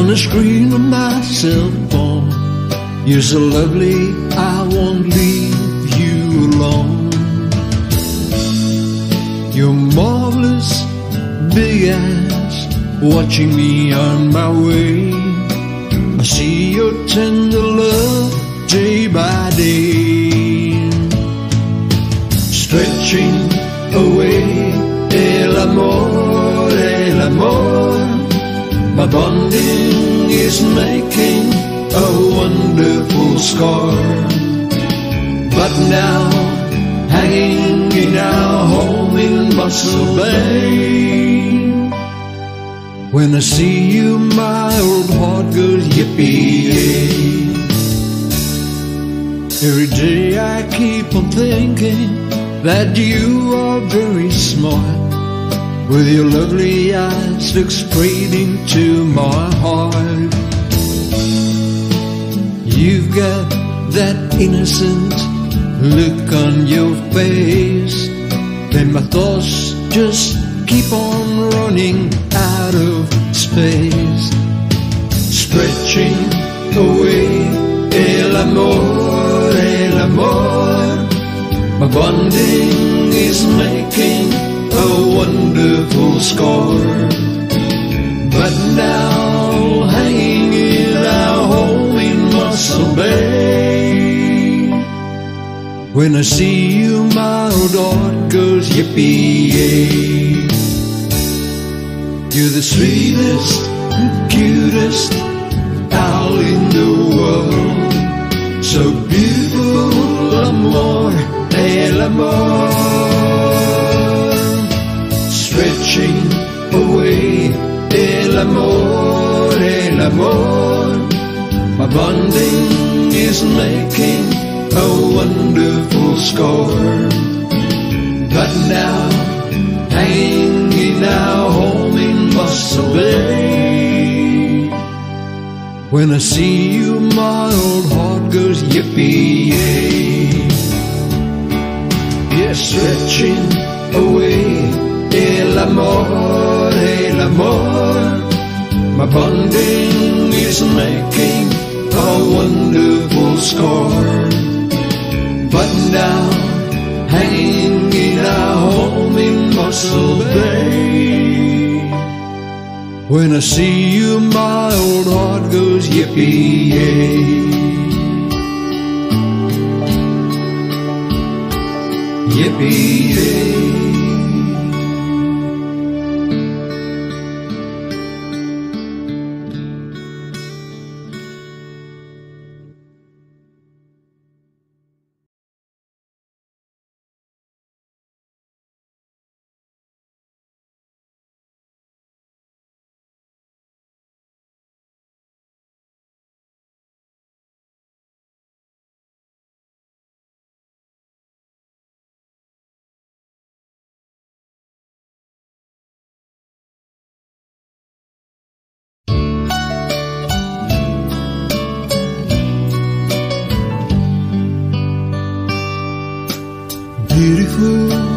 on the screen of my cell phone. You're so lovely, I won't leave you alone. You're marvelous, big eyes, watching me on my way. I see your tender love day by day, stretching away. El amor, my bonding is making a wonderful scar. But now, hanging in our home in Muscle Bay, when I see you, my old heart goes yippee-yay. Every day I keep on thinking that you are very smart. With your lovely eyes, look straight into my heart. You've got that innocent look on your face, then my thoughts just keep on running out of space, stretching away. El amor, my bonding is making a wonderful score. But now, hanging in our home in Muscle Bay, when I see you, my old heart goes yippee-yay. You're the sweetest, cutest owl in the world, so beautiful, amor, el amor, stretching away. El amor, my bonding is making a wonderful score. But now, hanging in our home in Muscle Bay, when I see you, my old heart goes yippee-yay. Yeah, stretching away. El amor, my bonding is making a wonderful score. But now, hanging in our home in Muscle Bay, when I see you, my old heart goes yippee-yay. Yippee-yay. Beautiful